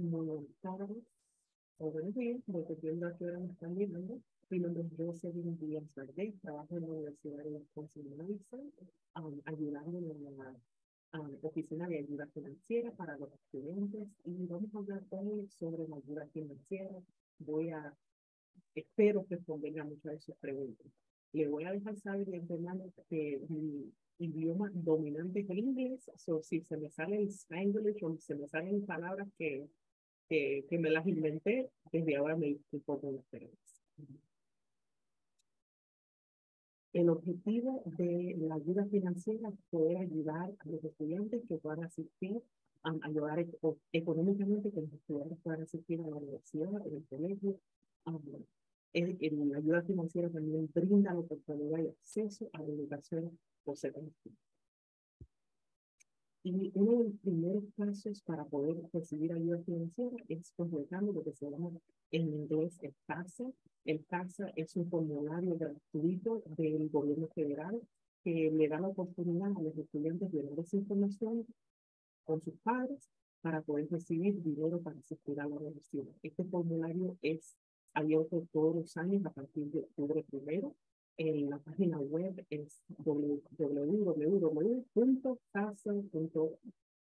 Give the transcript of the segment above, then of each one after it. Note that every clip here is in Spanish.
Buenas tardes o buenos días, dependiendo a qué hora me están viendo. Mi nombre es Jocelyn Díaz Valdez, trabajo en la Universidad de Wisconsin-Madison, ayudando en la oficina de ayuda financiera para los estudiantes. Y vamos a hablar hoy sobre la ayuda financiera. Voy a, espero que respondan a muchas de sus preguntas. Le voy a dejar saber de antemano que mi idioma dominante es el inglés, so si se me sale el Spanglish o se me salen palabras que me las inventé, desde ahora me disculpo con ustedes. El objetivo de la ayuda financiera es poder ayudar a los estudiantes que puedan asistir, ayudar económicamente que los estudiantes puedan asistir a la universidad, en el colegio. Um, la ayuda financiera también brinda la oportunidad y acceso a la educación posterior. Y uno de los primeros pasos para poder recibir ayuda financiera es completando lo que se llama en inglés el FAFSA. El FAFSA es un formulario gratuito del gobierno federal que le da la oportunidad a los estudiantes de dar esa información con sus padres para poder recibir dinero para asistir a la universidad. Este formulario es abierto todos los años a partir de octubre primero. En la página web es www.fasa.gov.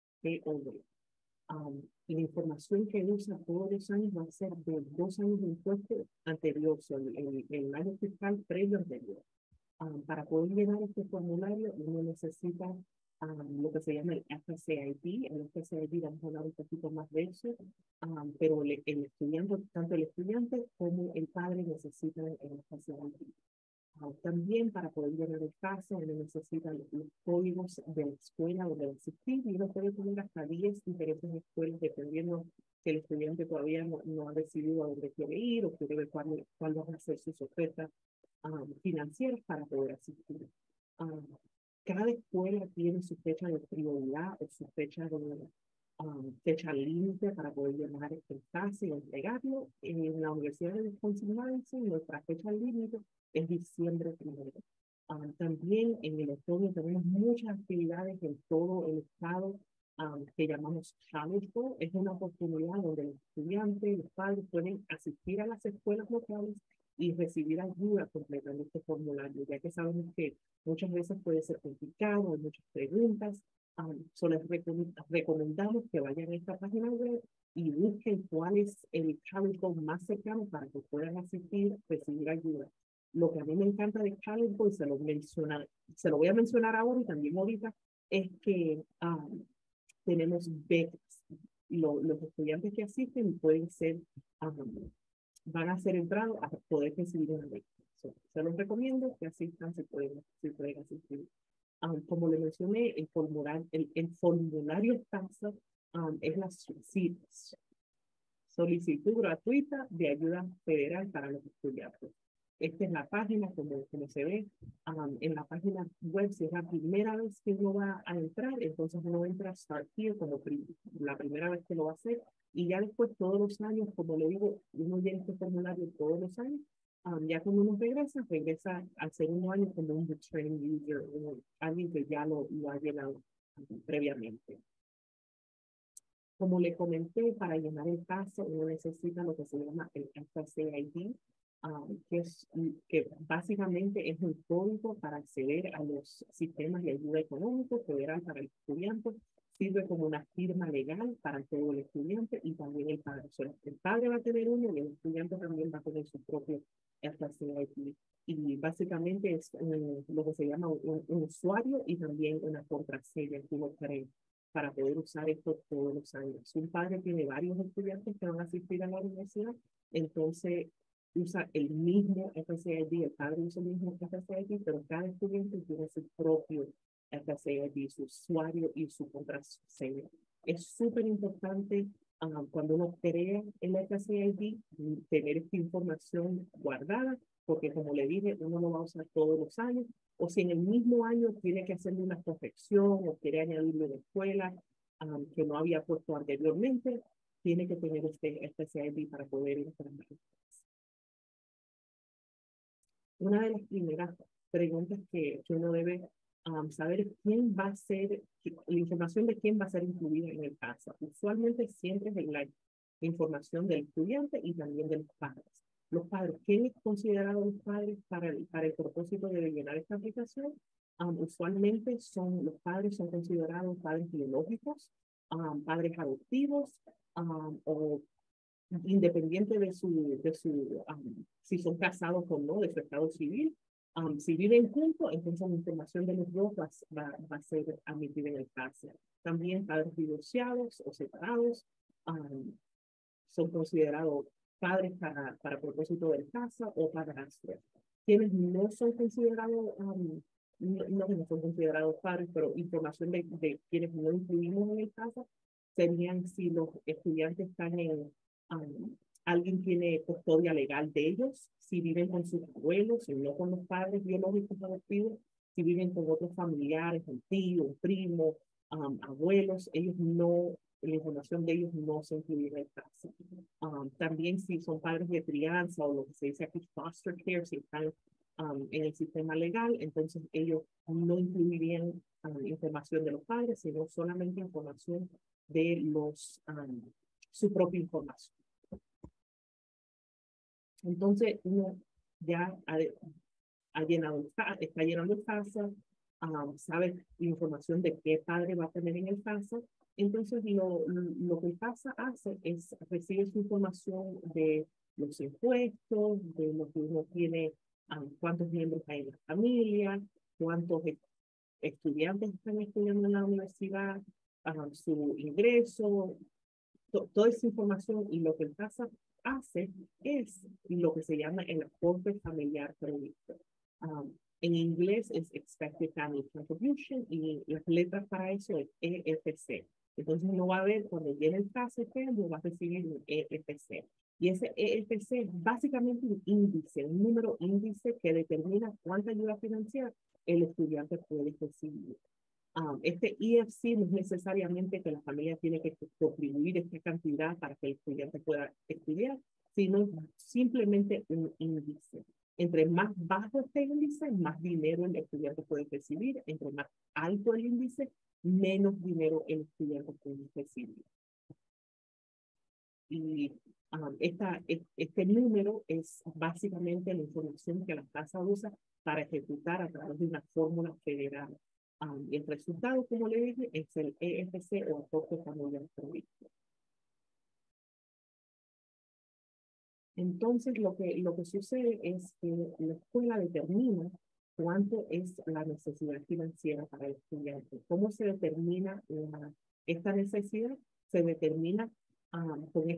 La información que usa todos los años va a ser de 2 años de impuesto anterior, el año fiscal previo anterior. Para poder llenar este formulario, uno necesita lo que se llama el FSAID. El FSAID, vamos a hablar un poquito más de eso, pero el estudiante, tanto el estudiante como el padre necesitan el FSAID. También para poder llenar el caso, uno necesita los códigos de la escuela donde va a asistir y uno puede poner hasta 10 diferentes escuelas dependiendo que el estudiante todavía no ha decidido a dónde quiere ir o quiere ver cuál van a ser sus ofertas financieras para poder asistir. Um, Cada escuela tiene su fecha de prioridad o su fecha límite para poder llenar el caso y entregarlo. En la Universidad de Wisconsin-Madison, nuestra fecha límite es diciembre primero. También en el otoño tenemos muchas actividades en todo el estado que llamamos Challenge Bowl. Es una oportunidad donde los estudiantes y los padres pueden asistir a las escuelas locales y recibir ayuda completando este formulario, ya que sabemos que muchas veces puede ser complicado, hay muchas preguntas. Solo les recomendamos que vayan a esta página web y busquen cuál es el Challenge Bowl más cercano para que puedan asistir, recibir ayuda. Lo que a mí me encanta de Challenge Bowl, se lo voy a mencionar ahora y también ahorita, es que tenemos becas. Los estudiantes que asisten pueden ser, van a ser entrados a poder recibir una beca. Se los recomiendo que asistan si pueden asistir. Como le mencioné, el formulario FAFSA es la solicitud gratuita de ayuda federal para los estudiantes. Esta es la página, como se ve, en la página web, si es la primera vez que uno va a entrar, entonces uno entra a Start Here como la primera vez que lo va a hacer, y ya después todos los años, como le digo, uno llena este formulario todos los años, ya cuando uno regresa al segundo año como un returning user, alguien que ya lo ha llenado previamente. Como le comenté, para llenar el caso, uno necesita lo que se llama el FSAID, que básicamente es un código para acceder a los sistemas de ayuda económica federal para el estudiante. Sirve como una firma legal para todo el estudiante y también el padre. O sea, el padre va a tener uno y el estudiante también va a tener su propio FSAID. Y básicamente es lo que se llama un usuario y también una contraseña que uno cree para poder usar esto todos los años. Un padre tiene varios estudiantes que van a asistir a la universidad, entonces usa el mismo FSAID, el padre usa el mismo FSAID, pero cada estudiante tiene su propio FSAID, su usuario y su contraseña. Es súper importante cuando uno crea el FSAID, tener esta información guardada, porque como le dije, uno lo va a usar todos los años, o si en el mismo año tiene que hacerle una corrección o quiere añadirle una escuela que no había puesto anteriormente, tiene que tener este FSAID para poder entrar. Una de las primeras preguntas que uno debe saber es quién va a ser, la información de quién va a ser incluida en el caso. Usualmente siempre es información del estudiante y también de los padres. Los padres, ¿quién es considerado los padres para el propósito de llenar esta aplicación? Usualmente los padres son considerados padres biológicos, padres adoptivos, o independiente si son casados o no, de su estado civil. Si viven juntos, entonces la información de los dos va a ser admitida en el caso. También padres divorciados o separados son considerados padres para propósito del casa o padrastros. Quienes no son considerados, no son considerados padres, pero información de quienes no incluimos en el caso, serían si los estudiantes están alguien tiene custodia legal de ellos, si viven con sus abuelos, si no con los padres biológicos adoptivos, si viven con otros familiares, un tío, un primo, abuelos, ellos no, la información de ellos no se incluye en el caso. También si son padres de crianza o lo que se dice aquí foster care, si están en el sistema legal, entonces ellos no incluirían información de los padres, sino solamente información de su propia información. Entonces uno ya está llenando el FAFSA, sabe información de qué padre va a tener en el FAFSA. Entonces lo que el FAFSA hace es recibir su información de los impuestos, de lo que uno tiene, cuántos miembros hay en la familia, cuántos estudiantes están estudiando en la universidad, su ingreso, toda esa información. Y lo que el FAFSA hace es lo que se llama el aporte familiar previsto. En inglés es Expected Family Contribution y las letras para eso es EFC. Entonces uno va a ver cuando viene el caso, va a recibir un EFC. Y ese EFC es básicamente un índice, un número índice que determina cuánta ayuda financiera el estudiante puede recibir. Este EFC no es necesariamente que la familia tiene que contribuir esta cantidad para que el estudiante pueda estudiar, sino simplemente un índice. Entre más bajo este índice, más dinero el estudiante puede recibir. Entre más alto el índice, menos dinero el estudiante puede recibir. Y este número es básicamente la información que la tasa usa para ejecutar a través de una fórmula federal. Y el resultado, como le dije, es el EFC o aporte familiar previsto. Entonces, lo que sucede es que la escuela determina cuánto es la necesidad financiera para el estudiante. ¿Cómo se determina esta necesidad? Se determina con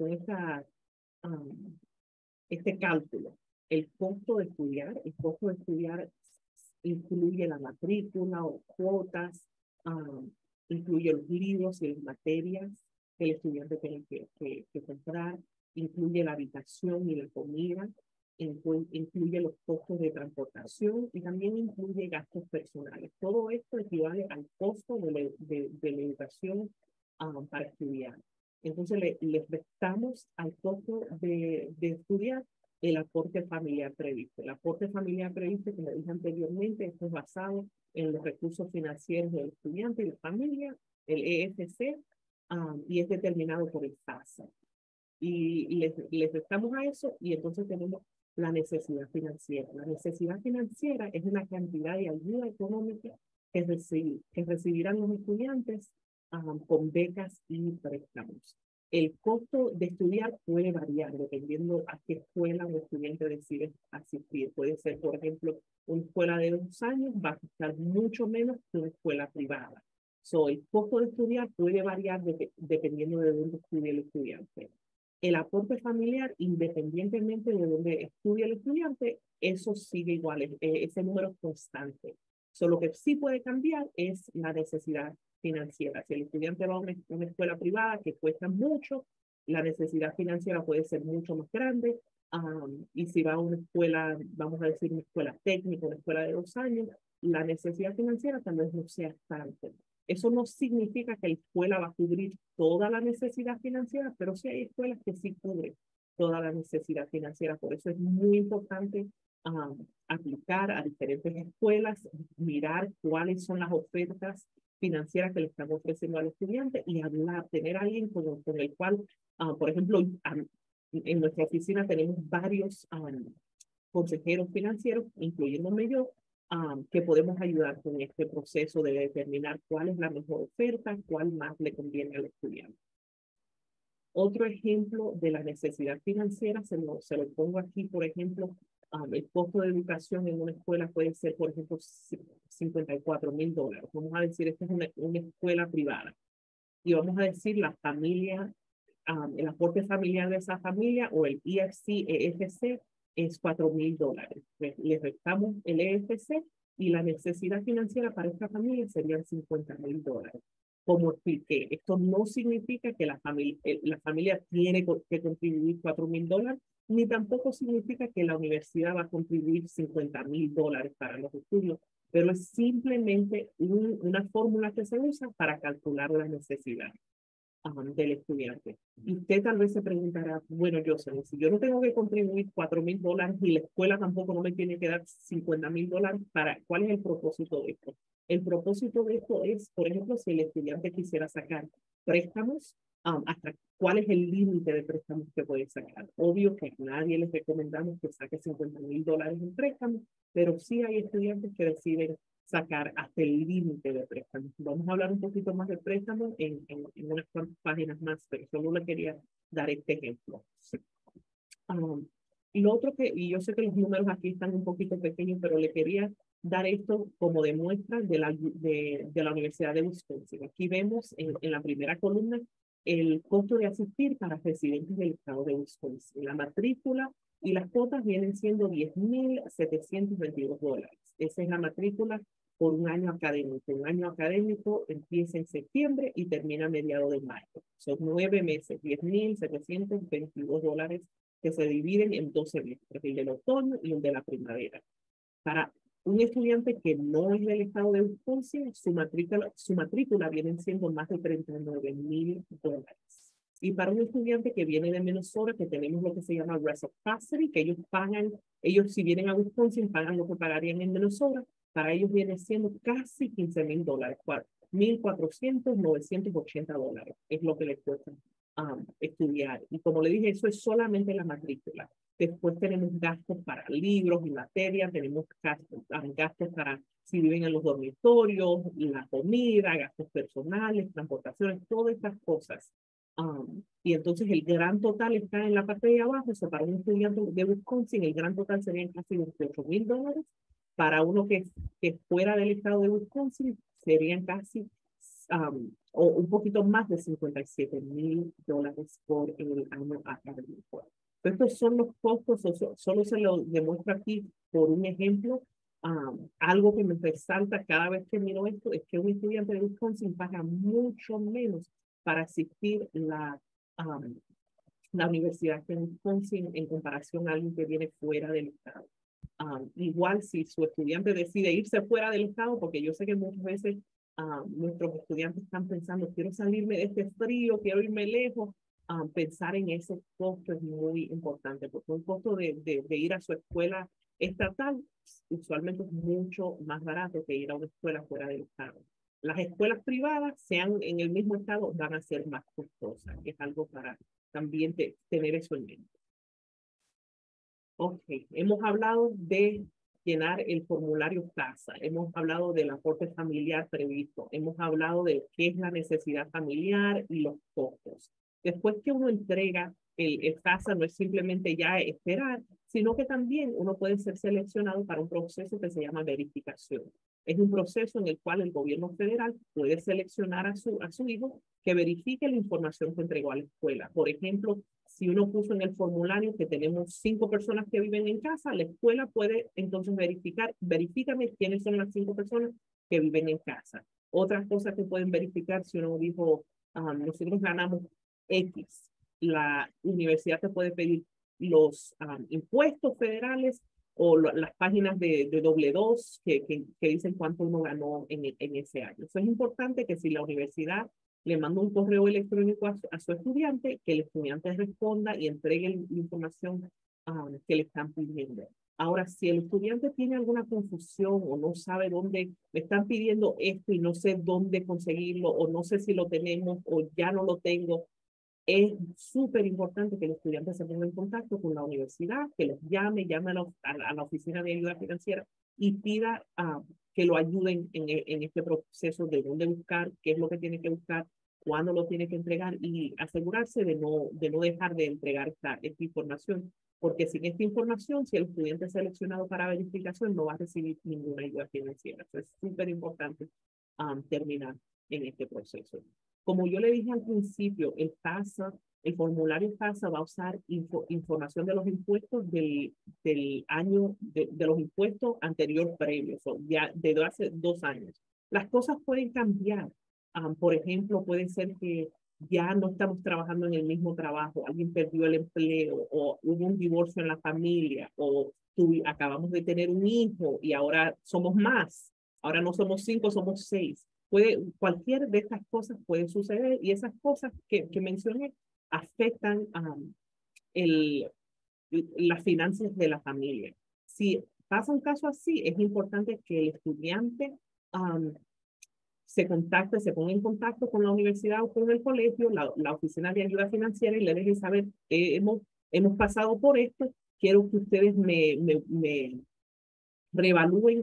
este cálculo. El costo de estudiar incluye la matrícula o cuotas, incluye los libros y las materias que el estudiante tiene que comprar, incluye la habitación y la comida, incluye los costos de transportación y también incluye gastos personales. Todo esto equivale al costo de la educación para estudiar. Entonces les restamos al costo de estudiar el aporte familiar previsto. El aporte familiar previsto, como dije anteriormente, esto es basado en los recursos financieros del estudiante y la familia, el EFC, y es determinado por el FAFSA. Y les restamos a eso y entonces tenemos la necesidad financiera. La necesidad financiera es una cantidad de ayuda económica que recibirán los estudiantes con becas y préstamos. El costo de estudiar puede variar dependiendo a qué escuela un estudiante decide asistir. Puede ser, por ejemplo, una escuela de 2 años va a costar mucho menos que una escuela privada. El costo de estudiar puede variar dependiendo de dónde estudie el estudiante. El aporte familiar, independientemente de dónde estudie el estudiante, eso sigue igual, ese número es constante. Lo que sí puede cambiar es la necesidad financiera. Si el estudiante va a una escuela privada que cuesta mucho, la necesidad financiera puede ser mucho más grande. Y si va a una escuela, vamos a decir una escuela técnica, una escuela de 2 años, la necesidad financiera tal vez no sea tanto. Eso no significa que la escuela va a cubrir toda la necesidad financiera, pero sí hay escuelas que sí cubren toda la necesidad financiera. Por eso es muy importante aplicar a diferentes escuelas, mirar cuáles son las ofertas financiera que le estamos ofreciendo al estudiante y hablar, tener a alguien con el cual, por ejemplo, en nuestra oficina tenemos varios consejeros financieros, incluyéndome yo, que podemos ayudar con este proceso de determinar cuál es la mejor oferta, cuál más le conviene al estudiante. Otro ejemplo de la necesidad financiera, se lo pongo aquí, por ejemplo, el costo de educación en una escuela puede ser, por ejemplo, $54,000. Vamos a decir, esta es una escuela privada. Y vamos a decir, la familia, el aporte familiar de esa familia o el EFC, EFC es $4,000. Le restamos el EFC y la necesidad financiera para esta familia serían $50,000. Como expliqué, esto no significa que la familia tiene que contribuir $4,000, ni tampoco significa que la universidad va a contribuir $50,000 para los estudios, pero es simplemente una fórmula que se usa para calcular la necesidad del estudiante. Y usted tal vez se preguntará, bueno, Jocelyn, si yo no tengo que contribuir $4,000 y la escuela tampoco no me tiene que dar $50,000, ¿cuál es el propósito de esto? El propósito de esto es, por ejemplo, si el estudiante quisiera sacar préstamos, hasta cuál es el límite de préstamos que puede sacar. Obvio que a nadie les recomendamos que saque $50,000 en préstamos, pero sí hay estudiantes que deciden sacar hasta el límite de préstamos. Vamos a hablar un poquito más de préstamos en unas cuantas páginas más, pero solo le quería dar este ejemplo. Y lo otro y yo sé que los números aquí están un poquito pequeños, pero le quería dar esto como de muestra de la Universidad de Wisconsin. Aquí vemos en la primera columna el costo de asistir para residentes del estado de Wisconsin. La matrícula y las cuotas vienen siendo $10,722. Esa es la matrícula por un año académico. Un año académico empieza en septiembre y termina a mediados de mayo. Son 9 meses, $10,722 que se dividen en 2 semestres, el del otoño y el de la primavera. Para un estudiante que no es del estado de Wisconsin, su matrícula viene siendo más de $39,000. Y para un estudiante que viene de Minnesota, que tenemos lo que se llama reciprocity, que ellos si vienen a Wisconsin, pagan lo que pagarían en Minnesota, para ellos viene siendo casi $15,000, $1,400, $980 es lo que les cuesta estudiar. Y como le dije, eso es solamente la matrícula. Después tenemos gastos para libros y materias, tenemos gastos para si viven en los dormitorios, la comida, gastos personales, transportaciones, todas estas cosas. Y entonces el gran total está en la parte de abajo. Eso para un estudiante de Wisconsin, el gran total serían casi $28,000. Para uno que fuera del estado de Wisconsin, serían casi o un poquito más de $57,000 por el año académico. Estos son los costos, solo se lo demuestro aquí por un ejemplo. Algo que me resalta cada vez que miro esto es que un estudiante de Wisconsin paga mucho menos para asistir la universidad de Wisconsin en comparación a alguien que viene fuera del estado. Igual si su estudiante decide irse fuera del estado, porque yo sé que muchas veces nuestros estudiantes están pensando, quiero salirme de este frío, quiero irme lejos. Pensar en ese costo es muy importante, porque un costo de ir a su escuela estatal usualmente es mucho más barato que ir a una escuela fuera del estado. Las escuelas privadas, sean en el mismo estado, van a ser más costosas. Es algo para también tener eso en mente. Ok, hemos hablado de llenar el formulario CASA, hemos hablado del aporte familiar previsto, hemos hablado de qué es la necesidad familiar y los costos. Después que uno entrega el CASA, no es simplemente ya esperar, sino que también uno puede ser seleccionado para un proceso que se llama verificación. Es un proceso en el cual el gobierno federal puede seleccionar a su hijo que verifique la información que entregó a la escuela. Por ejemplo, si uno puso en el formulario que tenemos 5 personas que viven en casa, la escuela puede entonces verifícame quiénes son las 5 personas que viven en casa. Otras cosas que pueden verificar si uno dijo, nosotros ganamos X, la universidad te puede pedir los impuestos federales o las páginas de doble 2 que dicen cuánto uno ganó en ese año. Eso es importante que si la universidad le manda un correo electrónico a su estudiante, que el estudiante responda y entregue la información que le están pidiendo. Ahora, si el estudiante tiene alguna confusión o no sabe dónde, me están pidiendo esto y no sé dónde conseguirlo o no sé si lo tenemos o ya no lo tengo, es súper importante que el estudiante se ponga en contacto con la universidad, que los llame, a la oficina de ayuda financiera y pida que lo ayuden en este proceso de dónde buscar, qué es lo que tiene que buscar, cuándo lo tiene que entregar y asegurarse de no dejar de entregar esta información. Porque sin esta información, si el estudiante es seleccionado para verificación, no va a recibir ninguna ayuda financiera. Entonces, es súper importante terminar en este proceso. Como yo le dije al principio, el formulario FAFSA va a usar información de los impuestos del año, de los impuestos anterior previos, ya desde hace 2 años. Las cosas pueden cambiar. Por ejemplo, puede ser que ya no estamos trabajando en el mismo trabajo, alguien perdió el empleo o hubo un divorcio en la familia o acabamos de tener un hijo y ahora somos más. Ahora no somos 5, somos 6. Cualquier de estas cosas puede suceder y esas cosas que mencioné afectan el, las finanzas de la familia. Si pasa un caso así, es importante que el estudiante se ponga en contacto con la universidad o con el colegio, la oficina de ayuda financiera y le deje saber, hemos pasado por esto, quiero que ustedes me reevalúen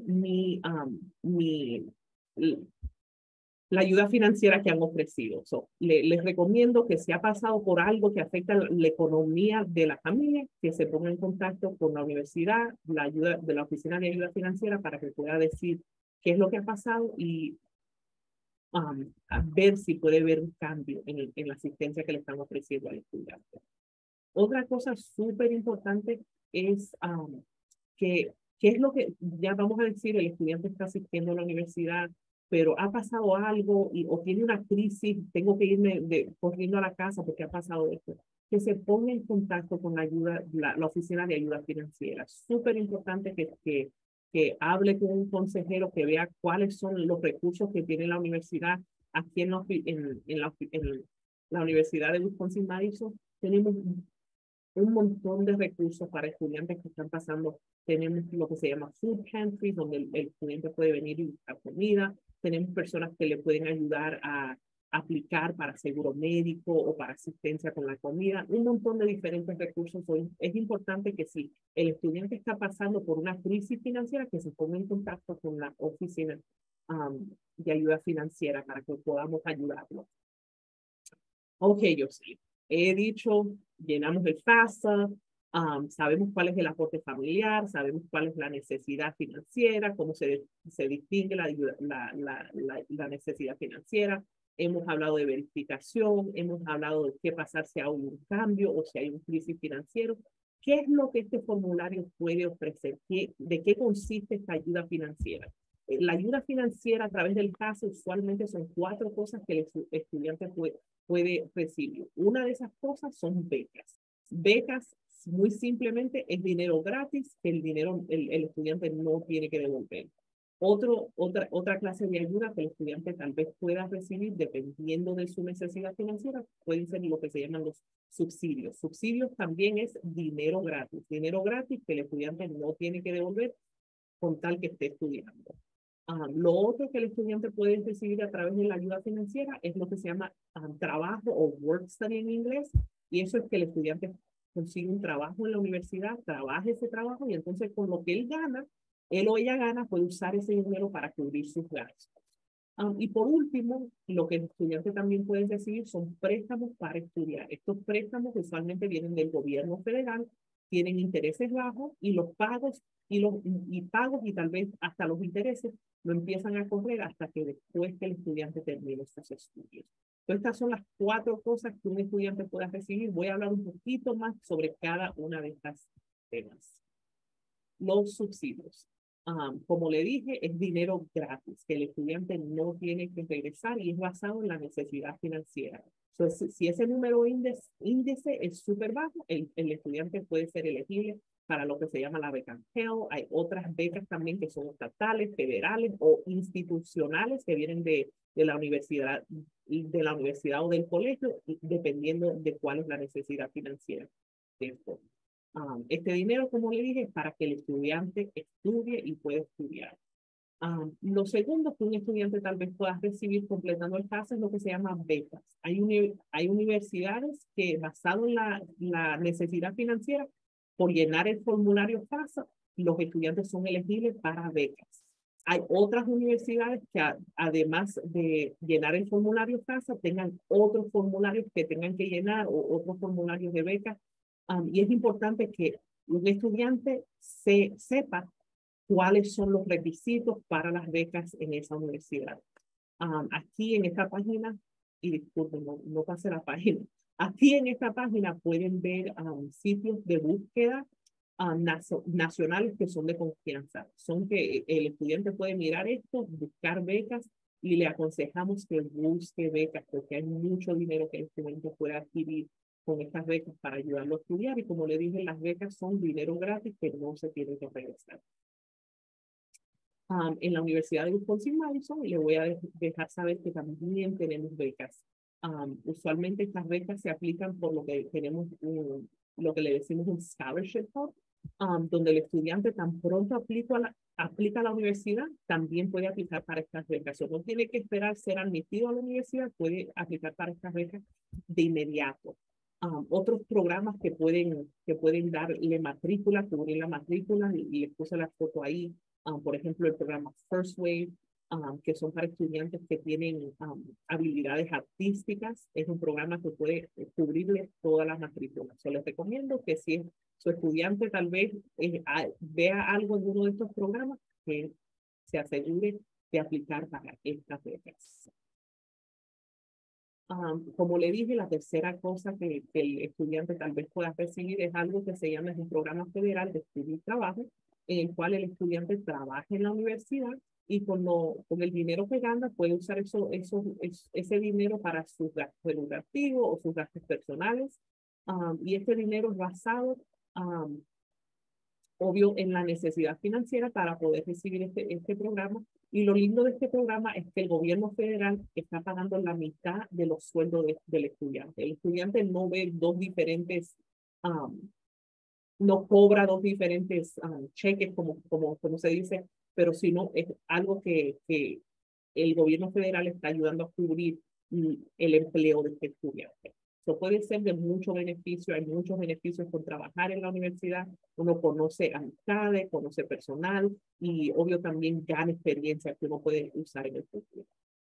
la ayuda financiera que han ofrecido. Les recomiendo que si ha pasado por algo que afecta la economía de la familia, que se ponga en contacto con la universidad, la ayuda de la oficina de ayuda financiera para que pueda decir qué es lo que ha pasado y a ver si puede haber un cambio en la asistencia que le están ofreciendo al estudiante. Otra cosa súper importante es que, ¿qué es lo que, ya vamos a decir, el estudiante está asistiendo a la universidad, pero ha pasado algo o tiene una crisis, tengo que irme corriendo a la casa porque ha pasado esto? Que se ponga en contacto con la oficina de ayuda financiera. Súper importante que hable con un consejero, que vea cuáles son los recursos que tiene la universidad. Aquí en la Universidad de Wisconsin-Madison tenemos un montón de recursos para estudiantes que están pasando. Tenemos lo que se llama food pantries, donde el estudiante puede venir y buscar comida. Tenemos personas que le pueden ayudar a aplicar para seguro médico o para asistencia con la comida. Un montón de diferentes recursos. Es importante que si el estudiante está pasando por una crisis financiera, que se ponga en contacto con la oficina de ayuda financiera para que podamos ayudarlo. Ok, yo sí. He dicho, llenamos el FAFSA, sabemos cuál es el aporte familiar, sabemos cuál es la necesidad financiera, cómo se distingue la necesidad financiera. Hemos hablado de verificación, hemos hablado de qué pasar si hay un cambio o si hay un crisis financiero. ¿Qué es lo que este formulario puede ofrecer? ¿De qué consiste esta ayuda financiera? La ayuda financiera a través del FAFSA usualmente son 4 cosas que el estudiante puede recibir. Una de esas cosas son becas. Becas, muy simplemente, es dinero gratis que el estudiante no tiene que devolver. Otra clase de ayuda que el estudiante tal vez pueda recibir dependiendo de su necesidad financiera pueden ser lo que se llaman los subsidios. Subsidios también es dinero gratis que el estudiante no tiene que devolver con tal que esté estudiando. Lo otro que el estudiante puede recibir a través de la ayuda financiera es lo que se llama trabajo o work study en inglés, y eso es que el estudiante consigue un trabajo en la universidad, trabaja ese trabajo y entonces con lo que él o ella gana, puede usar ese dinero para cubrir sus gastos. Y por último, lo que el estudiante también puede recibir son préstamos para estudiar. Estos préstamos usualmente vienen del gobierno federal, tienen intereses bajos y los pagos y tal vez hasta los intereses no empiezan a correr hasta que después que el estudiante termine sus estudios. Entonces, estas son las 4 cosas que un estudiante puede recibir. Voy a hablar un poquito más sobre cada una de estas temas. Los subsidios. Como le dije, es dinero gratis que el estudiante no tiene que regresar y es basado en la necesidad financiera. Entonces, si ese número índice es súper bajo, el estudiante puede ser elegible para lo que se llama la beca Pell. Hay otras becas también que son estatales, federales o institucionales que vienen de la universidad o del colegio, dependiendo de cuál es la necesidad financiera de esto. Este dinero, como le dije, es para que el estudiante estudie y pueda estudiar. Lo segundo que un estudiante tal vez pueda recibir completando el FAFSA es lo que se llama becas. Hay universidades que, basado en la necesidad financiera, por llenar el formulario FAFSA, los estudiantes son elegibles para becas. Hay otras universidades que, además de llenar el formulario FAFSA, tengan otros formularios que tengan que llenar o otros formularios de becas. Y es importante que un estudiante sepa cuáles son los requisitos para las becas en esa universidad. Aquí en esta página, y disculpen, no pasé la página, aquí en esta página pueden ver sitios de búsqueda nacionales que son de confianza. Son que el estudiante puede mirar esto, buscar becas, y le aconsejamos que busque becas, porque hay mucho dinero que el estudiante puede adquirir con estas becas para ayudarlo a estudiar. Y como le dije, las becas son dinero gratis que no se tiene que regresar. En la Universidad de Wisconsin-Madison, le voy a dejar saber que también tenemos becas. Usualmente estas becas se aplican por lo que tenemos lo que le decimos un scholarship hub, donde el estudiante tan pronto aplica a la universidad, también puede aplicar para estas becas. O no tiene que esperar ser admitido a la universidad, puede aplicar para estas becas de inmediato. Otros programas que pueden darle matrícula, cubrir la matrícula, y les puse la foto ahí. Por ejemplo, el programa First Wave, que son para estudiantes que tienen habilidades artísticas. Es un programa que puede cubrirles todas las matrículas. Yo les recomiendo que si su estudiante tal vez vea algo en uno de estos programas, que se asegure de aplicar para estas becas. Como le dije, la tercera cosa que el estudiante tal vez pueda recibir es algo que se llama un programa federal de estudio y trabajo, en el cual el estudiante trabaja en la universidad y con el dinero que gana puede usar ese dinero para sus gastos educativos o sus gastos personales. Y este dinero es basado, obvio, en la necesidad financiera para poder recibir este programa. Y lo lindo de este programa es que el gobierno federal está pagando la mitad de los sueldos del estudiante. El estudiante no ve no cobra dos diferentes cheques, como se dice, pero sino es algo que el gobierno federal está ayudando a cubrir el empleo de este estudiante. Eso puede ser de mucho beneficio. Hay muchos beneficios con trabajar en la universidad. Uno conoce amistades, conoce personal y obvio también gana experiencia que uno puede usar en el futuro.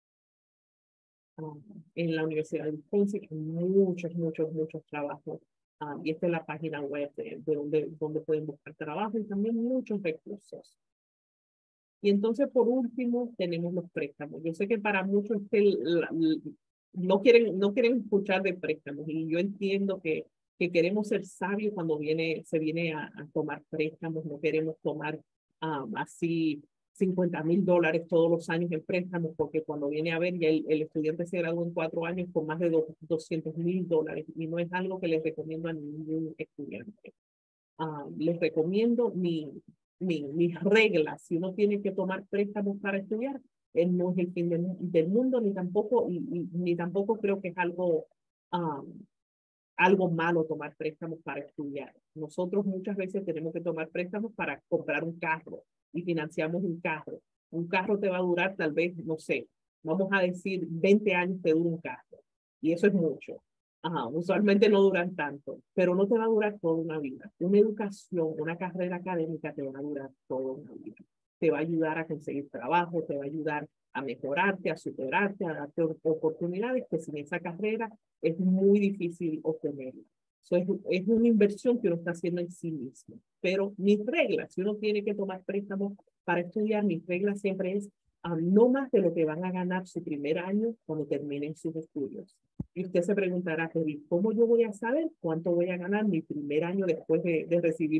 En la Universidad de Wisconsin hay muchos trabajos. Y esta es la página web de donde pueden buscar trabajo y también muchos recursos. Y entonces, por último, tenemos los préstamos. Yo sé que para muchos no quieren escuchar de préstamos, y yo entiendo que queremos ser sabios cuando se viene a tomar préstamos. No queremos tomar así $50,000 todos los años en préstamos, porque cuando viene a ver ya el estudiante se graduó en 4 años con más de $200,000, y no es algo que les recomiendo a ningún estudiante. Les recomiendo mis reglas. Si uno tiene que tomar préstamos para estudiar, no es el fin del mundo, ni tampoco creo que es algo malo tomar préstamos para estudiar. Nosotros muchas veces tenemos que tomar préstamos para comprar un carro y financiamos un carro. Un carro te va a durar tal vez, no sé, vamos a decir 20 años te dura un carro, y eso es mucho. Usualmente no duran tanto, pero no te va a durar toda una vida. Una educación, una carrera académica te va a durar toda una vida. Te va a ayudar a conseguir trabajo, te va a ayudar a mejorarte, a superarte, a darte oportunidades que sin esa carrera es muy difícil obtenerla. Es una inversión que uno está haciendo en sí mismo. Pero mis reglas, si uno tiene que tomar préstamos para estudiar, mis reglas siempre es no más de lo que van a ganar su primer año cuando terminen sus estudios. Y usted se preguntará, ¿cómo yo voy a saber cuánto voy a ganar mi primer año después de recibir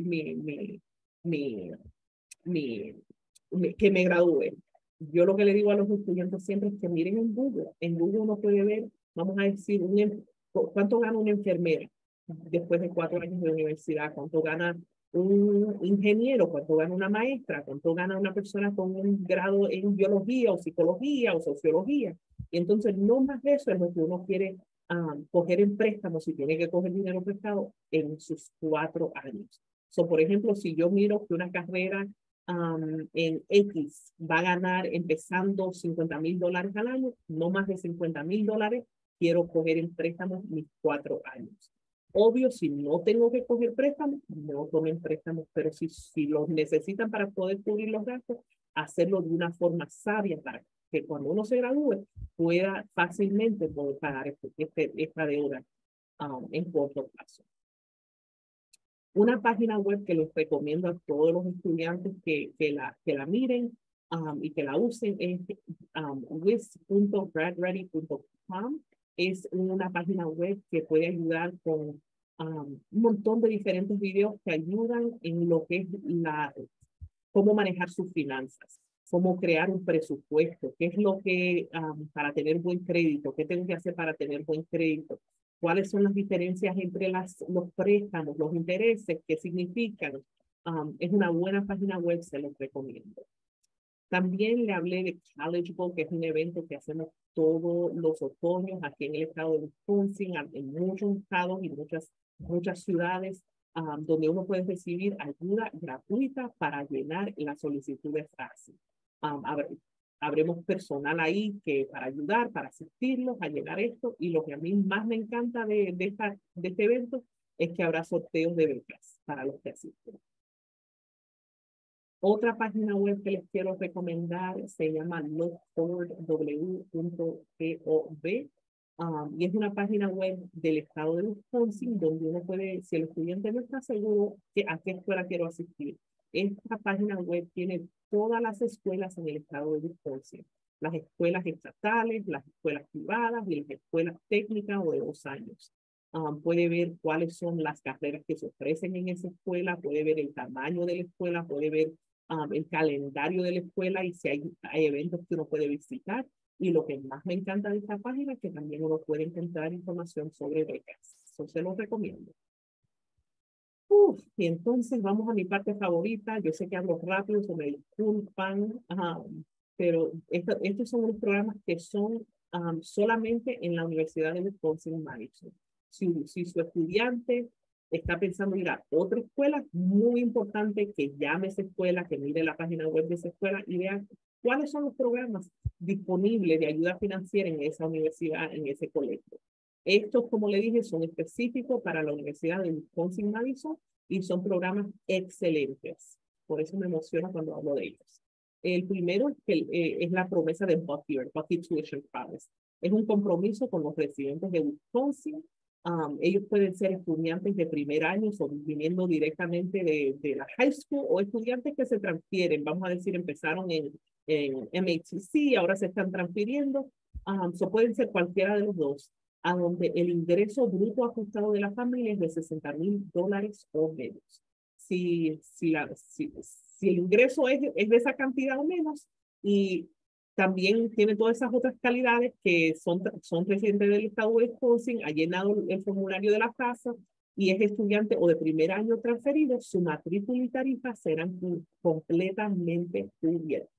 que me gradúe? Yo lo que le digo a los estudiantes siempre es que miren en Google. En Google uno puede ver, vamos a decir, cuánto gana una enfermera después de 4 años de universidad, cuánto gana un ingeniero, cuánto gana una maestra, cuánto gana una persona con un grado en biología o psicología o sociología. Y entonces no más de eso es lo que uno quiere coger en préstamo, si tiene que coger dinero prestado, en sus 4 años. Por ejemplo, si yo miro que una carrera en X va a ganar empezando $50,000 al año, no más de $50,000, quiero coger en préstamo mis 4 años. Obvio, si no tengo que coger préstamos, no tomen préstamos, pero si los necesitan para poder cubrir los gastos, hacerlo de una forma sabia para que cuando uno se gradúe pueda fácilmente poder pagar esta deuda en corto plazo. Una página web que les recomiendo a todos los estudiantes que la miren y que la usen es wiz.gradready.com. Es una página web que puede ayudar con un montón de diferentes videos que ayudan en lo que es cómo manejar sus finanzas, cómo crear un presupuesto, qué es lo que para tener buen crédito, qué tengo que hacer para tener buen crédito, cuáles son las diferencias entre los préstamos, los intereses, qué significan. Es una buena página web, se los recomiendo. También le hablé de College Bowl, que es un evento que hacemos todos los otoños aquí en el estado de Wisconsin, en muchos estados y muchas ciudades, donde uno puede recibir ayuda gratuita para llenar la solicitud de FAFSA. Habremos personal ahí para ayudar, para asistirlos a llenar esto, y lo que a mí más me encanta de este evento es que habrá sorteos de becas para los que asisten. Otra página web que les quiero recomendar se llama lookforwardw.gov, y es una página web del estado de Wisconsin donde uno puede, si el estudiante no está seguro a qué escuela quiero asistir, esta página web tiene todas las escuelas en el estado de Wisconsin, las escuelas estatales, las escuelas privadas y las escuelas técnicas o de 2 años. Puede ver cuáles son las carreras que se ofrecen en esa escuela, puede ver el tamaño de la escuela, puede ver el calendario de la escuela y si hay eventos que uno puede visitar. Y lo que más me encanta de esta página es que también uno puede encontrar información sobre becas. Eso se los recomiendo. Y entonces vamos a mi parte favorita. Yo sé que hablo rápido, se me disculpan, pero estos son los programas que son solamente en la Universidad de Wisconsin-Madison. Si su estudiante está pensando ir a otra escuela, muy importante que llame a esa escuela, que mire la página web de esa escuela y vea cuáles son los programas disponibles de ayuda financiera en esa universidad, en ese colegio. Estos, como le dije, son específicos para la Universidad de Wisconsin-Madison y son programas excelentes. Por eso me emociona cuando hablo de ellos. El primero es la promesa de Bucky Tuition Promise. Es un compromiso con los residentes de Wisconsin. Ellos pueden ser estudiantes de primer año o viniendo directamente de la high school o estudiantes que se transfieren. Vamos a decir, empezaron en MHC, ahora se están transfiriendo. Pueden ser cualquiera de los dos, a donde el ingreso bruto ajustado de la familia es de $60,000 o menos. Si el ingreso es de esa cantidad o menos, y también tiene todas esas otras calidades que son residentes del estado de Wisconsin, ha llenado el formulario de la casa y es estudiante o de primer año transferido, su matrícula y tarifa serán completamente cubiertas.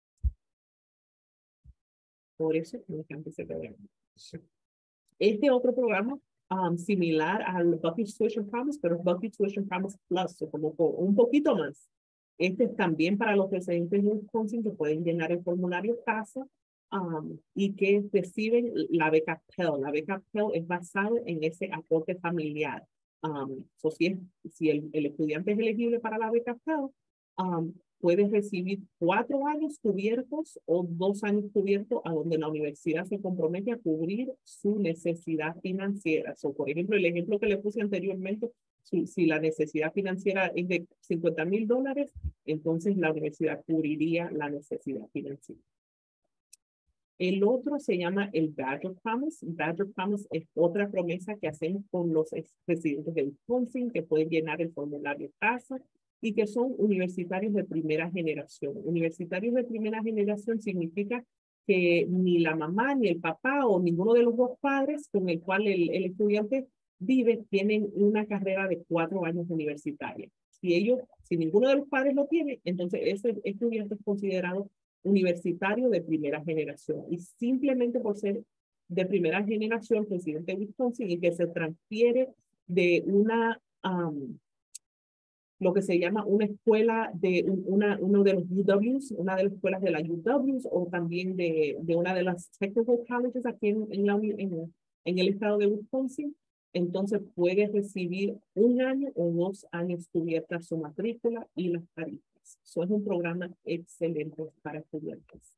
Por eso me encanta ese programa. Este otro programa similar al Bucky Tuition Promise, pero es Bucky Tuition Promise Plus, o como un poquito más. Este es también para los residentes de Wisconsin que pueden llenar el formulario casa y que reciben la beca Pell. La beca Pell es basada en ese aporte familiar. Si el estudiante es elegible para la beca Pell, puedes recibir 4 años cubiertos o 2 años cubiertos a donde la universidad se compromete a cubrir su necesidad financiera. Por ejemplo, el ejemplo que le puse anteriormente, si la necesidad financiera es de $50,000, entonces la universidad cubriría la necesidad financiera. El otro se llama el Badger Promise. Badger Promise es otra promesa que hacemos con los residentes de Wisconsin que pueden llenar el formulario casa y que son universitarios de primera generación. Universitarios de primera generación significa que ni la mamá, ni el papá o ninguno de los 2 padres con el cual el estudiante vive tienen una carrera de 4 años universitaria. Si ninguno de los padres lo tiene, entonces ese estudiante es considerado universitario de primera generación. Y simplemente por ser de primera generación residente de Wisconsin y que se transfiere de una, lo que se llama una escuela de uno de los UWs, una de las escuelas de la UWs o también de una de las technical colleges aquí en el estado de Wisconsin. Entonces puede recibir 1 año o 2 años cubierta su matrícula y las tarifas. Eso es un programa excelente para estudiantes.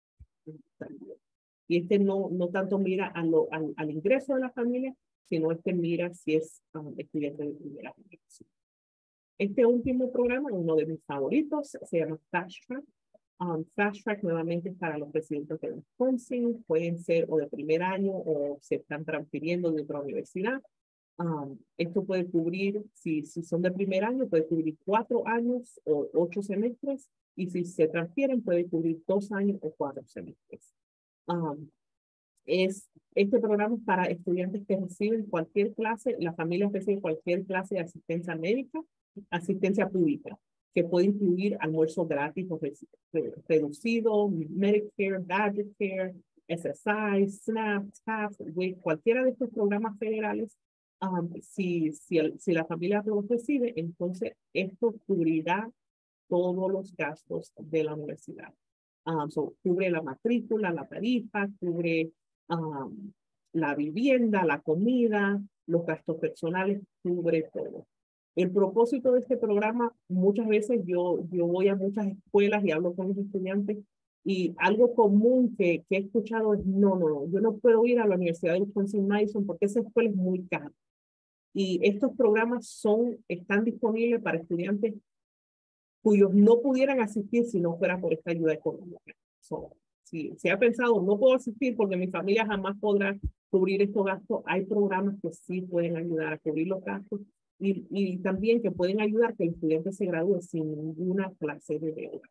Y no tanto mira al ingreso de la familia, sino mira si es estudiante de primera generación. Este último programa, uno de mis favoritos, se llama Fast Track. Fast Track nuevamente es para los residentes de Wisconsin, pueden ser o de primer año o se están transfiriendo de otra universidad. Esto puede cubrir, si son de primer año, puede cubrir 4 años o 8 semestres, y si se transfieren, puede cubrir 2 años o 4 semestres. Este programa es para estudiantes que reciben cualquier clase, las familias reciben cualquier clase de asistencia médica, asistencia pública, que puede incluir almuerzo gratis o reducido, Medicare, Badger Care, SSI, SNAP, TAF, cualquiera de estos programas federales. Si la familia lo recibe, entonces esto cubrirá todos los gastos de la universidad. Cubre la matrícula, la tarifa, cubre la vivienda, la comida, los gastos personales, cubre todo. El propósito de este programa, muchas veces yo voy a muchas escuelas y hablo con los estudiantes y algo común que he escuchado es, no, yo no puedo ir a la Universidad de Wisconsin-Madison porque esa escuela es muy cara. Y estos programas están disponibles para estudiantes cuyos no pudieran asistir si no fuera por esta ayuda económica. Si se ha pensado, no puedo asistir porque mi familia jamás podrá cubrir estos gastos, hay programas que sí pueden ayudar a cubrir los gastos y también que pueden ayudar que el estudiante se gradúe sin ninguna clase de deuda.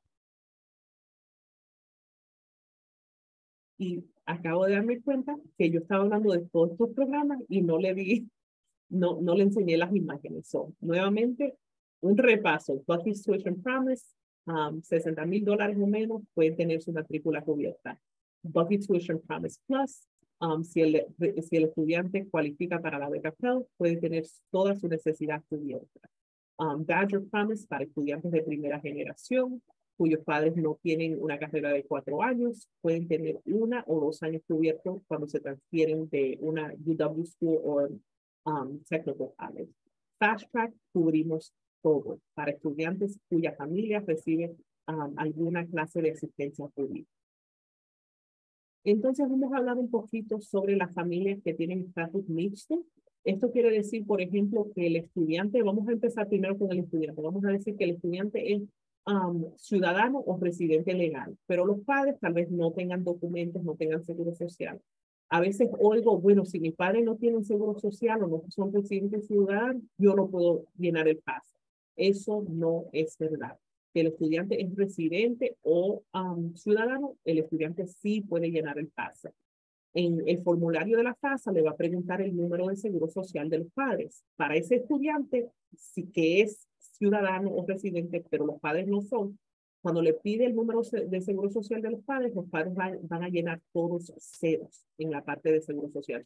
Y acabo de darme cuenta que yo estaba hablando de todos estos programas y no le enseñé las imágenes. Nuevamente, un repaso. Bucky's Tuition Promise, $60,000 o menos, pueden tener su matrícula cubierta. Bucky's Tuition Promise Plus, si el estudiante cualifica para la beca Pell, puede tener toda su necesidad cubierta. Badger Promise para estudiantes de primera generación, cuyos padres no tienen una carrera de 4 años, pueden tener 1 o 2 años cubiertos cuando se transfieren de una UW School o technical college. Fast Track cubrimos todo para estudiantes cuya familia recibe alguna clase de asistencia pública. Entonces vamos a hablar un poquito sobre las familias que tienen estatus mixto. Esto quiere decir, por ejemplo, que el estudiante, vamos a empezar primero con el estudiante, vamos a decir que el estudiante es ciudadano o residente legal, pero los padres tal vez no tengan documentos, no tengan seguro social. A veces oigo, bueno, si mis padres no tienen seguro social o no son residentes ciudadanos, yo no puedo llenar el PAS. Eso no es verdad. Si el estudiante es residente o ciudadano, el estudiante sí puede llenar el PAS. En el formulario de la FAFSA le va a preguntar el número de seguro social de los padres. Para ese estudiante, sí que es ciudadano o residente, pero los padres no son, cuando le pide el número de seguro social de los padres van a llenar todos ceros en la parte de seguro social.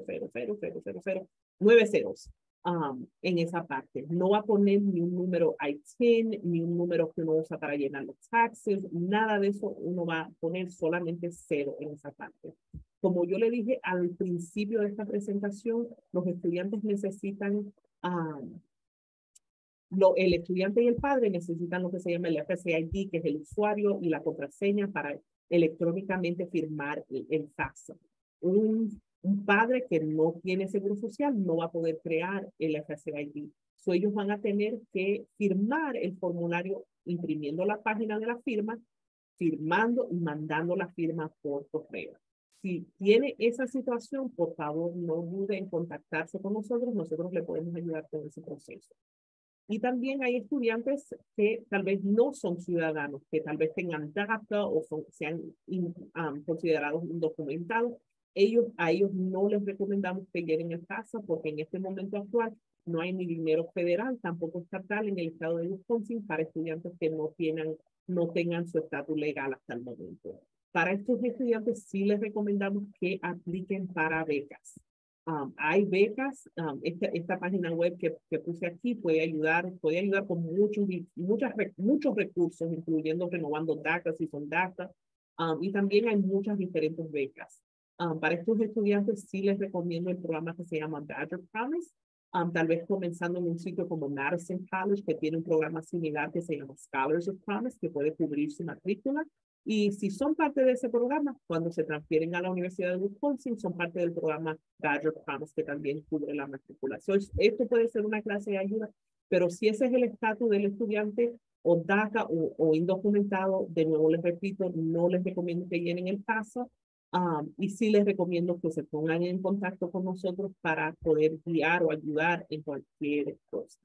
9 ceros en esa parte. No va a poner ni un número ITIN, ni un número que uno usa para llenar los taxes, nada de eso uno va a poner solamente 0 en esa parte. Como yo le dije al principio de esta presentación, los estudiantes necesitan, el estudiante y el padre necesitan lo que se llama el FCID, que es el usuario y la contraseña para electrónicamente firmar el FAFSA. Un padre que no tiene seguro social no va a poder crear el FCID. Ellos van a tener que firmar el formulario imprimiendo la página de la firma, firmando y mandando la firma por correo. Si tiene esa situación, por favor, no dude en contactarse con nosotros. Nosotros le podemos ayudar con ese proceso. Y también hay estudiantes que tal vez no son ciudadanos, que tal vez tengan DACA o sean considerados indocumentados. A ellos no les recomendamos que llenen el FAFSA porque en este momento actual no hay ni dinero federal, tampoco estatal en el estado de Wisconsin para estudiantes que no tengan su estatus legal hasta el momento. Para estos estudiantes sí les recomendamos que apliquen para becas. Hay becas, esta página web que puse aquí puede ayudar con muchos recursos, incluyendo renovando DACA si son DACA, y también hay muchas diferentes becas. Para estos estudiantes sí les recomiendo el programa que se llama Badger Promise, tal vez comenzando en un sitio como Madison College, que tiene un programa similar que se llama Scholars of Promise, que puede cubrir su matrícula. Y si son parte de ese programa, cuando se transfieren a la Universidad de Wisconsin, son parte del programa Badger Promise, que también cubre la matriculación. Esto puede ser una clase de ayuda, pero si ese es el estatus del estudiante o DACA o indocumentado, de nuevo les repito, no les recomiendo que llenen el paso, y sí les recomiendo que se pongan en contacto con nosotros para poder guiar o ayudar en cualquier cosa.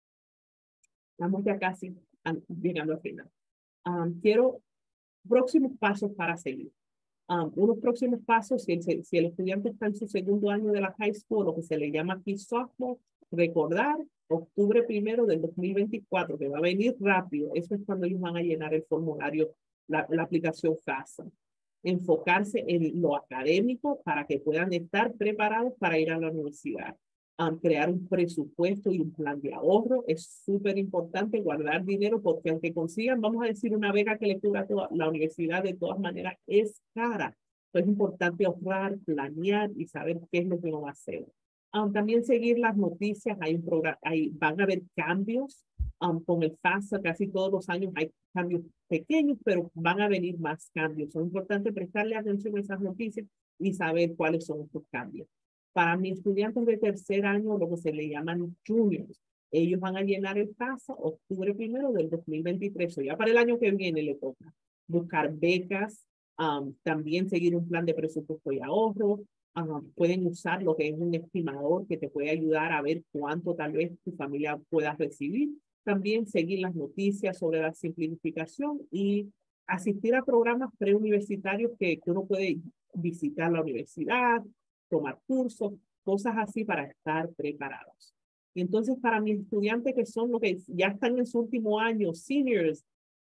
Estamos ya casi llegando al final. Quiero próximos pasos para seguir. Unos próximos pasos, si el estudiante está en su segundo año de la high school, lo que se le llama aquí sophomore, recordar octubre 1 del 2024, que va a venir rápido. Eso es cuando ellos van a llenar el formulario, la aplicación FAFSA. Enfocarse en lo académico para que puedan estar preparados para ir a la universidad. Crear un presupuesto y un plan de ahorro. Es súper importante guardar dinero porque aunque consigan, vamos a decir, una beca que le cubra toda la universidad, de todas maneras es cara. Entonces es importante ahorrar, planear y saber qué es lo que uno va a hacer. También seguir las noticias. Van a haber cambios con el FAFSA. Casi todos los años hay cambios pequeños, pero van a venir más cambios. Es importante prestarle atención a esas noticias y saber cuáles son estos cambios. Para mis estudiantes de tercer año, lo que se le llaman juniors, ellos van a llenar el FAFSA octubre 1 del 2023. O ya para el año que viene le toca buscar becas, también seguir un plan de presupuesto y ahorro. Pueden usar lo que es un estimador que te puede ayudar a ver cuánto tal vez tu familia pueda recibir. También seguir las noticias sobre la simplificación y asistir a programas preuniversitarios que uno puede visitar la universidad, tomar cursos, cosas así para estar preparados. Y entonces para mis estudiantes que son los que ya están en su último año, seniors,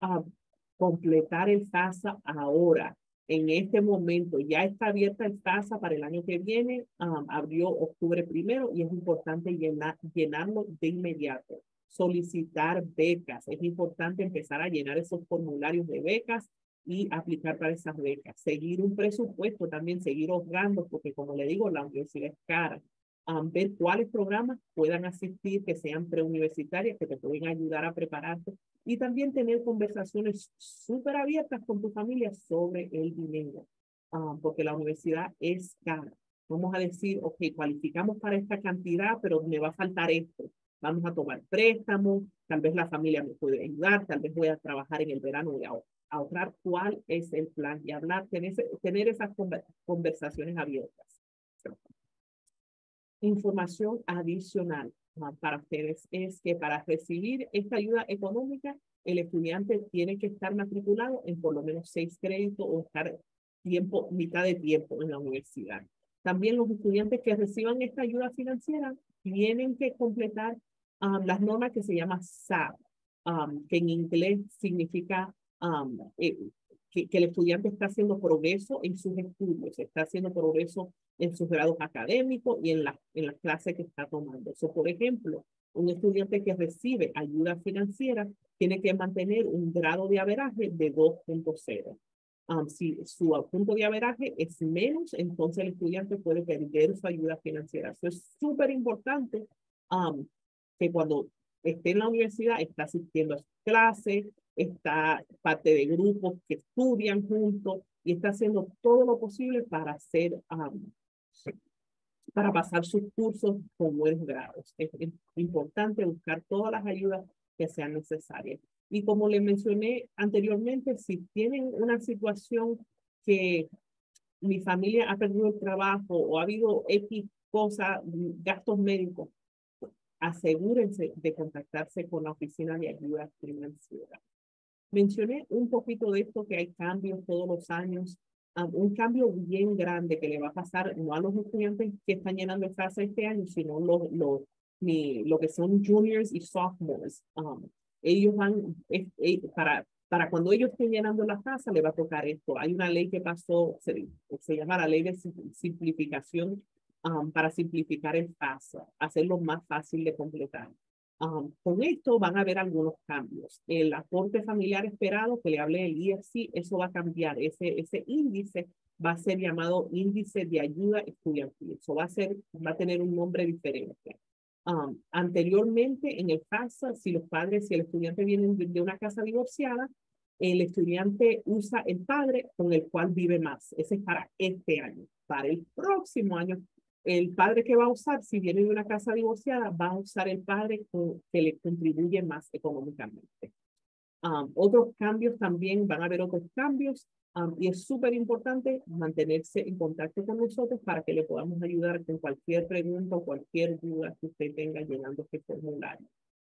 completar el FAFSA ahora. En este momento ya está abierta el FAFSA para el año que viene, abrió octubre 1 y es importante llenarlo de inmediato. Solicitar becas, es importante empezar a llenar esos formularios de becas y aplicar para esas becas. Seguir un presupuesto también, seguir ahorrando, porque como le digo, la universidad es cara. Ver cuáles programas puedan asistir, que sean preuniversitarias, que te pueden ayudar a prepararte y también tener conversaciones súper abiertas con tu familia sobre el dinero, porque la universidad es cara. Vamos a decir, ok, cualificamos para esta cantidad, pero me va a faltar esto. Vamos a tomar préstamos, tal vez la familia me puede ayudar, tal vez voy a trabajar en el verano y ahorrar cuál es el plan y hablar, tener esas conversaciones abiertas. Información adicional para ustedes es que para recibir esta ayuda económica, el estudiante tiene que estar matriculado en por lo menos 6 créditos o estar mitad de tiempo en la universidad. También los estudiantes que reciban esta ayuda financiera tienen que completar las normas que se llama SAP, que en inglés significa que el estudiante está haciendo progreso en sus estudios, está haciendo progreso en sus grados académicos y en las clases que está tomando. Por ejemplo, un estudiante que recibe ayuda financiera tiene que mantener un grado de averaje de 2.0. Si su punto de averaje es menos, entonces el estudiante puede perder su ayuda financiera. Eso es súper importante, que cuando esté en la universidad está asistiendo a sus clases, está parte de grupos que estudian juntos y está haciendo todo lo posible para para pasar sus cursos con buenos grados. Es importante buscar todas las ayudas que sean necesarias. Y como les mencioné anteriormente, si tienen una situación que mi familia ha perdido el trabajo o ha habido X cosas, gastos médicos, asegúrense de contactarse con la oficina de ayuda financiera. Mencioné un poquito de esto, que hay cambios todos los años. Un cambio bien grande que le va a pasar no a los estudiantes que están llenando el FAFSA este año, sino lo que son juniors y sophomores. Ellos van, para para cuando ellos estén llenando la FAFSA, le va a tocar esto. Hay una ley que pasó, se llama la ley de simplificación para simplificar el FAFSA, hacerlo más fácil de completar. Con esto van a haber algunos cambios. El aporte familiar esperado, que le hablé del IFC, eso va a cambiar. Ese índice va a ser llamado índice de ayuda estudiantil. Eso va a tener un nombre diferente. Anteriormente, en el FAFSA, si el estudiante viene de una casa divorciada, el estudiante usa el padre con el cual vive más. Ese es para este año. Para el próximo año, el padre que va a usar, si viene de una casa divorciada, va a usar el padre que le contribuye más económicamente. Otros cambios también, van a haber otros cambios, y es súper importante mantenerse en contacto con nosotros para que le podamos ayudar con cualquier pregunta o cualquier duda que usted tenga llenando este formulario.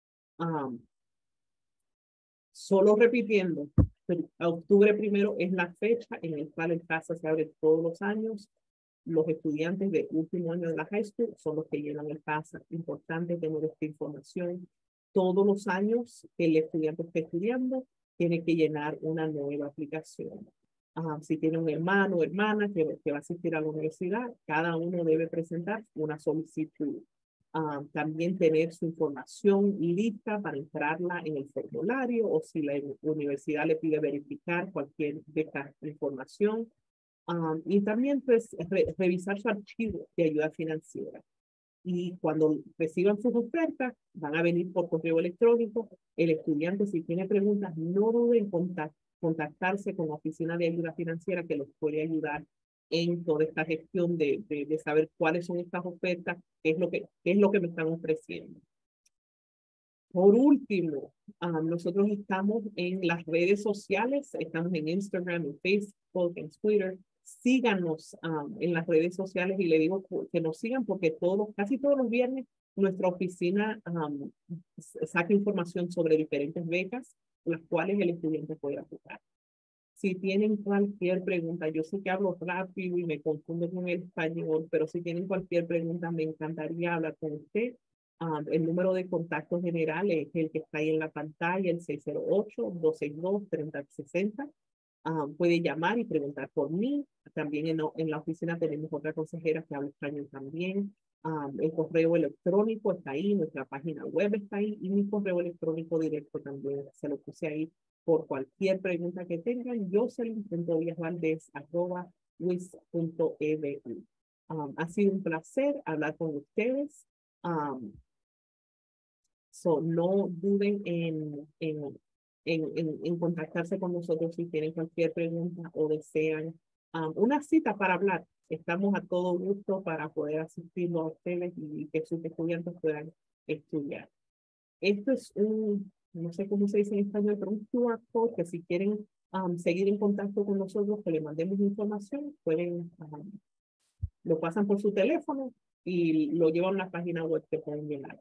Solo repitiendo, octubre 1 es la fecha en la cual el FAFSA se abre todos los años. Los estudiantes de último año de la high school son los que llenan el FAFSA. Importante tener esta información. Todos los años que el estudiante esté estudiando, tiene que llenar una nueva aplicación. Si tiene un hermano o hermana que va a asistir a la universidad, cada uno debe presentar una solicitud. También tener su información lista para entrarla en el formulario, o si la universidad le pide verificar cualquier de esta información. Y también pues, revisar su archivo de ayuda financiera. Y cuando reciban sus ofertas, van a venir por correo electrónico. El estudiante, si tiene preguntas, no dude en contactarse con la oficina de ayuda financiera, que los puede ayudar en toda esta gestión de saber cuáles son estas ofertas, qué es lo que me están ofreciendo. Por último, nosotros estamos en las redes sociales, estamos en Instagram, en Facebook, en Twitter. Síganos en las redes sociales, y le digo que nos sigan porque casi todos los viernes nuestra oficina saca información sobre diferentes becas, las cuales el estudiante puede aplicar. Si tienen cualquier pregunta, yo sé que hablo rápido y me confundo con el español, pero si tienen cualquier pregunta, me encantaría hablar con usted. El número de contacto general es el que está ahí en la pantalla, el 608-262-3060. Puede llamar y preguntar por mí. También en la oficina tenemos otra consejera que habla español también. El correo electrónico está ahí, nuestra página web está ahí, y mi correo electrónico directo también se lo puse ahí por cualquier pregunta que tengan. jocelyn.diasvaldez@wis.edu. Ha sido un placer hablar con ustedes. No duden en contactarse con nosotros si tienen cualquier pregunta o desean una cita para hablar. Estamos a todo gusto para poder asistirlo a ustedes y que sus estudiantes puedan estudiar. Esto es no sé cómo se dice en español, pero un QR code que si quieren seguir en contacto con nosotros, que le mandemos información, lo pasan por su teléfono y lo llevan a una página web que pueden llenar.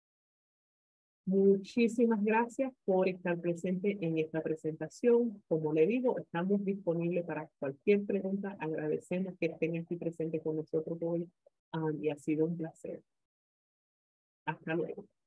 Muchísimas gracias por estar presente en esta presentación. Como le digo, estamos disponibles para cualquier pregunta. Agradecemos que estén aquí presentes con nosotros hoy y ha sido un placer. Hasta luego.